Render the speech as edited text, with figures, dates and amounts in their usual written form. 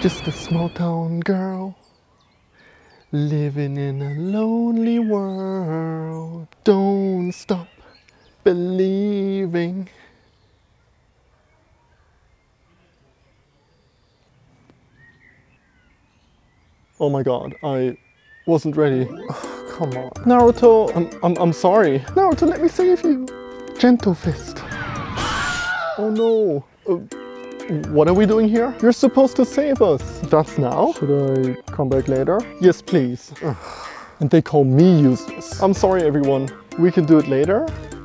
Just a small town girl, living in a lonely world. Don't stop believing. Oh my god, I wasn't ready. Come on. Naruto, I'm sorry. Naruto, let me save you. Gentle fist. Oh no. What are we doing here? You're supposed to save us. That's now? Should I come back later? Yes, please. And they call me useless. I'm sorry, everyone. We can do it later.